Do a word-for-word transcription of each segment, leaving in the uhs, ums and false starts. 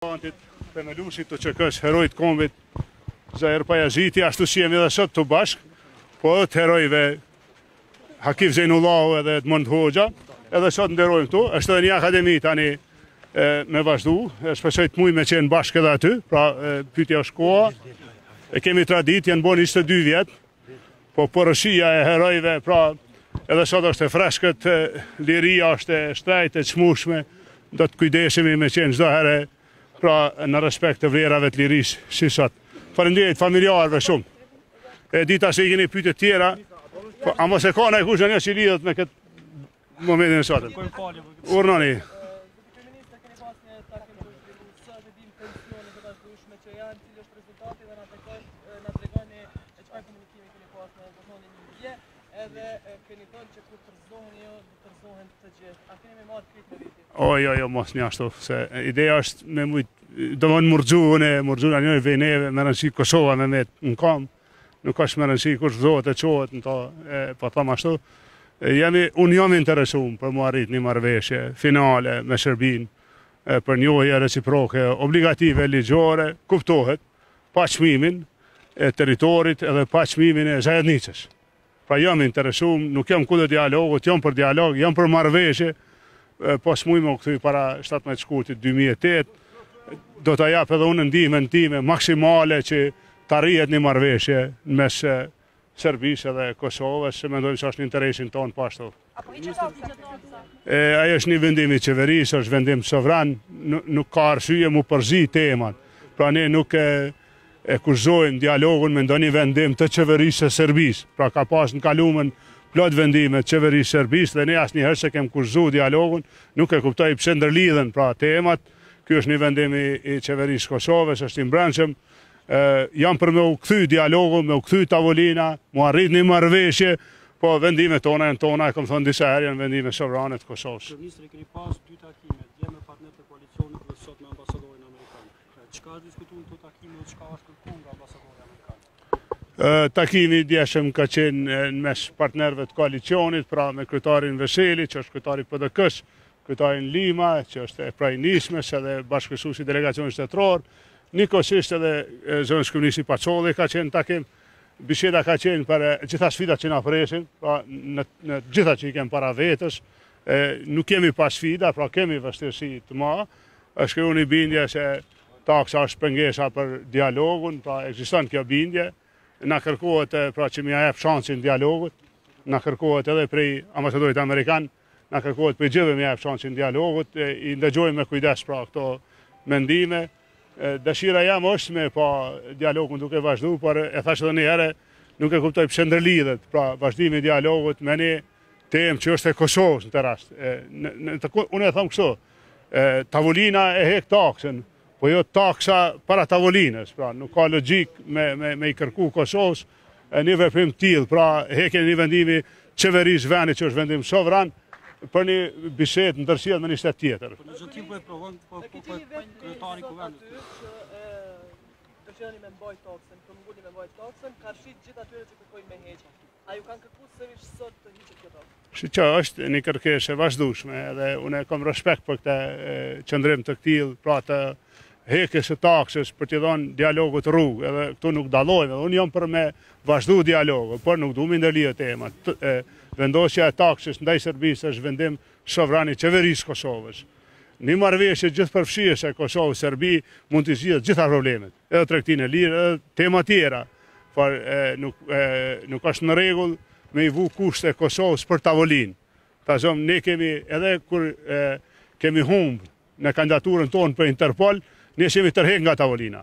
Themelusit të që kësh herojt kombit Zahir Pajaziti, ashtu si jemi dhe sot të bashk, po edhe të herojve Hakif Zejnullahu edhe Edmond Hoxha, edhe sot nderojmë këtu, është edhe një akademi tani e, me vazhdu, e, shpesoj të muj me qenë bashk edhe aty, pra e, pyetja është koha, e kemi tradit, janë bo njëzet e dy vjetë, po porëshia e herojve, pra edhe sot është e freskët, e, liria është e shtrejt, e qmushme, do të kujdeshemi me qenë çdo herë, pra në respekt të vlerave të lirisë si sot. Faleminderit familjarëve shumë. E dita se i keni pyetje tjera, po a mos e ka ndaj kush një që lidhet me këtë momentin e sotëm. Urnoni. Oj, oj, oj, mos një ashtu, se ideja është me mujtë, do më në mërgjuhën e mërgjuhën a njëj vejneve, me rënësi Kosova me me në kam, nuk është me rënësi kush vëzohet e qohet në ta, e, po thamë ashtu. E, jemi, unë jam interesum për mu arrit një marveshje finale me Shërbin, e, për njohje reciproke, obligative, ligjore, kuptohet, pa çmimin e teritorit edhe pa çmimin e zajednicës. Pra jam interesum, nuk jam kudë dialogut, jam për dialog, jam për marveshje, po s'muj me u këthy para shtatëmbëdhjetë shkurtit dy mijë e tetë, do të jap edhe unë ndihmën time maksimale që të arrihet një marrëveshje në mes Serbisë dhe Kosovës, se mendojmë se është në interesin tonë po ashtu. Ajo është një vendim i qeverisë, është vendim sovran, nuk ka arsye mu përzi temat. Pra ne nuk e, e kurzojmë dialogun me ndonjë vendim të qeverisë së Serbisë. Pra ka pas në kalumen plot vendime të qeverisë Serbisë dhe ne asnjëherë se kem kurzu dialogun, nuk e kuptoj pse ndërlidhen pra temat. Ky është një vendim i qeverisë Kosovës, është i mbrëmshëm. Jam për me u kthy dialogun, me u kthy tavolina, mu arrit një marrëveshje, po vendimet tona janë tona, e kam thënë disa herë, janë vendime sovrane të Kosovës. Ministri, keni pas dy takime, dje me partnerët e koalicionit dhe sot me ambasadorin amerikan. Çka është diskutuar në këto takime dhe çka është kërkuar nga ambasadori amerikan? Takimi i djeshëm ka qenë në mes partnerëve të koalicionit, pra me kryetarin Veseli, që është kryetari P D K-s, kryetarin Lima, që është e prajnismes edhe bashkësuesi i delegacionit shtetëror, nikosisht edhe zonës kryeministri Pacolli ka qenë takim. Bisheda ka qenë për gjitha sfidat që na presin, pra në, në gjitha që i kemë para vetës, e, nuk kemi pas sfida, pra kemi vështirësi të ma, është kjo një bindje se taksa është pengesa për dialogun, pra ekziston kjo bindje, na kërkohet pra që mi jep shansin dialogut, na kërkohet edhe prej ambasadorit amerikan, na kërkohet për gjithë mi jep shansin dialogut, e, i ndëgjojmë me kujdes pra këto mendime. Dëshira jam është me pa dialogun duke vazhdu, por e thash edhe një herë, nuk e kuptoj pse ndërlidhet, pra vazhdimi i dialogut me një temë që është e Kosovës në të rast. E, në, në, të, unë e tham kështu, e, tavolina e hek taksën, po jo taksa para tavolinës, pra nuk ka logjik me, me, me i kërku Kosovës e një veprim tillë, pra hekje një vendimi qeverisë vendit që është vendim sovran, për një bisedë ndërsjellë me një shtet tjetër. Po në çdo po e provon po po kryetari i kuvendit. Dëshironi me mbajt taksën, po ngulni me mbajt taksën, karshit gjithë atyre që kërkojnë me heqje. A ju kanë kërkuar sërish sot të hiqet kjo taksë? Shi që është një kërkesë e vazhdueshme edhe unë kam respekt për këtë qëndrim të këtill, pra të hekjes së taksës për t'i dhënë dialogut rrugë, edhe këtu nuk dallojmë. Unë jam për me vazhdu dialogun, por nuk duam ndërlidhje temat. Vendosja e taksës ndaj Serbisë është vendim sovran i qeverisë Kosovës. Një marrëveshje gjithëpërfshirëse e Kosovës Serbi mund të zgjidhë gjitha problemet, edhe tregtinë e lirë, edhe tema tjera, por e, nuk, e, nuk është në rregull me i vu kushte e Kosovës për tavolinë. Ta zonë, ne kemi edhe kur e, kemi humbë në kandidaturën tonë për Interpol, ne jemi tërheq nga tavolina.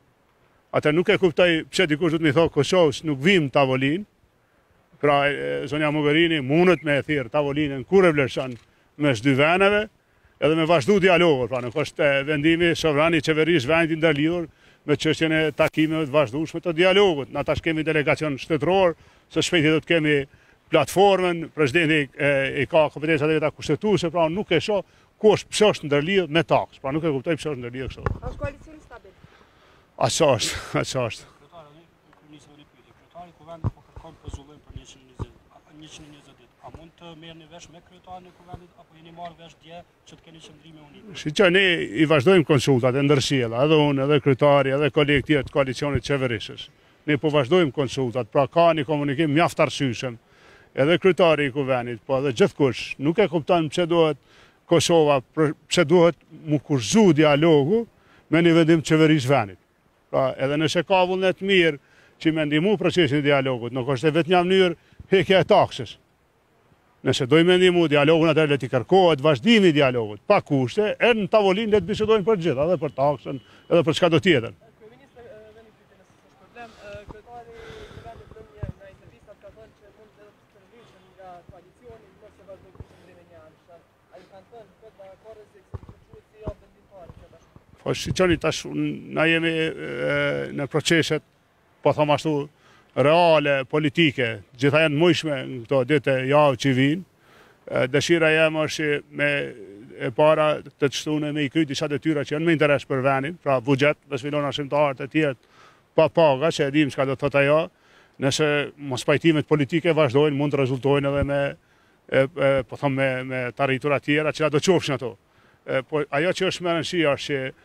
Atë nuk e kuptoj pse dikush do të më thotë Kosovës nuk vim tavolinë. Pra, zonja Mogherini mundet me e thirë tavolinën kur e vlerëson mes dy veneve, edhe me vazhdu dialogur, pra nuk është vendimi sovran i qeverisë vendit ndërlidhur me çështjen e takimeve të vazhdueshme të dialogut. Na tash kemi delegacion shtetëror, së shpejti do të kemi platformën, presidenti e, e ka kompetencat e veta kushtetuese, pra nuk e shoh ku është pse është ndërlidhur me taks, pra nuk e kuptoj pse është ndërlidhur kështu. Është koalicioni stabil. Asa është, asa është. Kryetari, kryetari i kuvendit po kërkon pozullim për njëqind e njëzet ditë. A mund të merrni vesh me kryetarin e kuvendit apo jeni marrë vesh dje që të keni qëndrime unike? Shiqo, ne i vazhdojmë konsultat e ndërsjella, edhe unë, edhe kryetari, edhe kolegë tjerë të koalicionit qeverisës. Ne po vazhdojmë konsultat, pra ka një komunikim mjaft arsyeshëm. Edhe kryetari i kuvendit, po edhe gjithkush nuk e kupton pse duhet Kosova, pse duhet mu kurzu dialogu me një vendim qeverisë vendit. Pra, edhe nëse ka vullnet mirë që me ndihmu procesin e dialogut, nuk është e vetë një mënyrë hekja e taksës. Nëse dojmë me ndihmu dialogun, atër le t'i kërkohet vazhdimi i dialogut, pa kushte, e në tavolinë le të bisedojmë për gjithë, edhe për taksën, edhe për çka do tjetër. Kryeministri, veni pyetje nëse s'është problem, kryetari i vendit në një intervistë ka thënë që mund edhe të shërbejnë nga koalicioni nëse vazhdoj qëndrimi një anështa. A ju kanë thënë këtë da ka rrezik se të si jo vendimtari që tash? Po shiqoni tash, na jemi në proceset, po thom ashtu, reale, politike, gjitha janë mujshme në këto dite javë që vinë. Dëshira jem është me e para të të shtune me i kryt disa detyra që janë me interes për venin, pra bugjet, dhe sfilona shimtarët e tjetë pa paga, që e dim që ka do të thot ajo, nëse mos pajtimet politike vazhdojnë, mund të rezultojnë edhe me, e, e, po thom, me, me taritura tjera, që da do qofshin ato. E, po, ajo që është më rëndësishme është që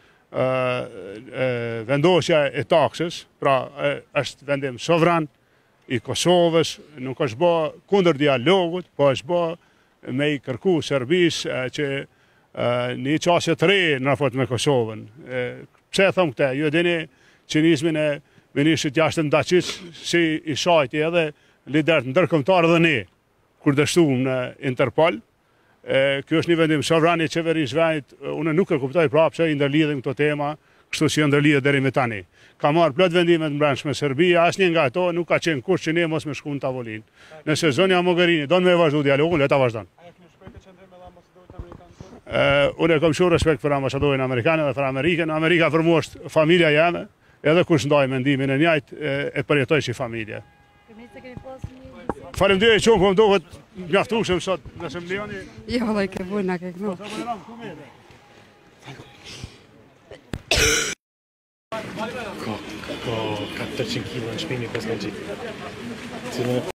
vendosja e taksës, pra është vendim sovran i Kosovës, nuk është bë kundër dialogut, po është bë me i kërku Serbisë që një qasje të re në raport me Kosovën. Pse e thëmë këte? Ju e dini qinizmin e ministrit jashtëm Dacis, si i shajti edhe liderët ndërkombëtar dhe ne, kur dështuam në Interpol. Kjo është një vendim sovran i qeverisë vendit, unë nuk e kuptoj prapë se i ndërlidhim këto tema, kështu si ndërlidhet deri me tani. Ka marrë plot vendimet mbrëmshme Serbia, asnjë nga ato nuk ka qenë kush që ne mos me shku në tavolinë. Nëse zonja Mogherini do me vazhdu dialogun, le ta vazhdon. A kemi shprehje qendrim me ambasadorit amerikan? Unë e kam shumë respekt për ambasadorin amerikan dhe për Amerikën. Amerika për mua është familja jeme, edhe kush ndaj mendimin e njëjtë e përjetoj si familje. Faleminderit shumë, po më duhet mjaftueshëm sot, nëse më lejoni. Jo, vallai ke buena ke kënu. Ko, ko katërqind kilo në shpini pas kanë qitë.